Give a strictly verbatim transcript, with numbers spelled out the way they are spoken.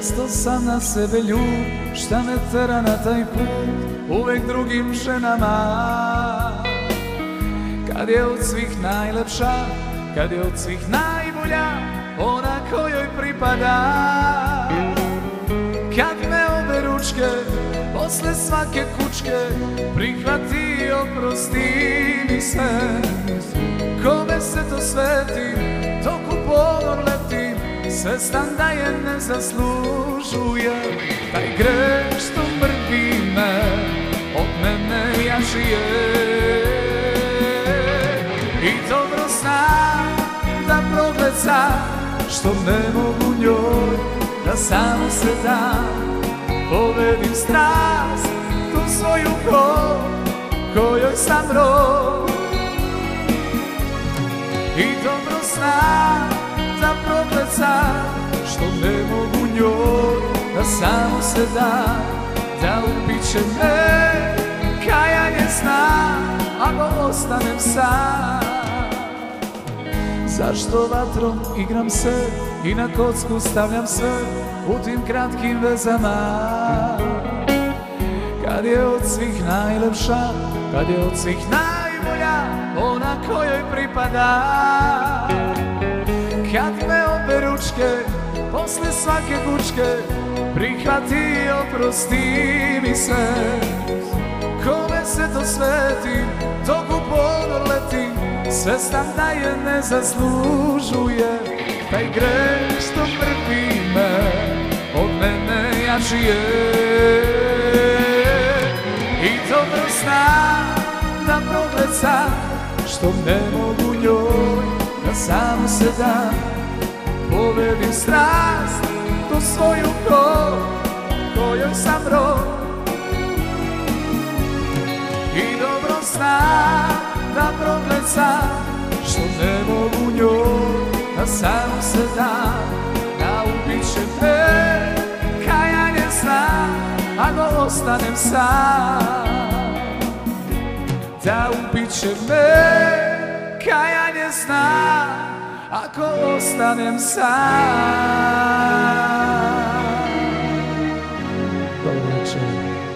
Često sam na sebe ljut, šta me tera na taj put, uvek drugim ženama. Kad je od svih najlepša, kad je od svih najbolja, ona kojoj pripada. Kad me obe ručke, posle svake kučke, prihvati i oprosti mi se. Kome se to sveti, dok u ponor letim, svestan da je ne zaslužuje. Taj greh što mrvi me, od mene jačije. I dobro znam da progledam, što ne mogu njoj da samo se dam. Povedim strast, tu svoju krov, kojoj sam rod. I dobro znam da progledam, što ne mogu njoj da samo se dam. Da ubiće me kajanje sna, ako ostanem sam. Zašto vatrom igram se i na kocku stavljam sve u tim kratkim vezama? Kad je od svih najlepša, kad je od svih najbolja, ona kojoj pripada. Kad me obe ručke, posle svake kučke, prihvati i oprosti mi se. Kome se to sveti, dok u ponor letim, svestan da je ne zaslužuje. Taj greh što mrvi me, od mene jačije. I dobro znam da progledam, što ne mogu njoj da samo se dam. Povedim strast, tu svoju krov, kojoj sam rod. I dobro znam da progledam, što ne mogu njoj da samo se dam. Da ubiće me kajanje sna, ako ostanem sam. Da ubiće me kajanje sna, ako ostanem sam. Dobro večer.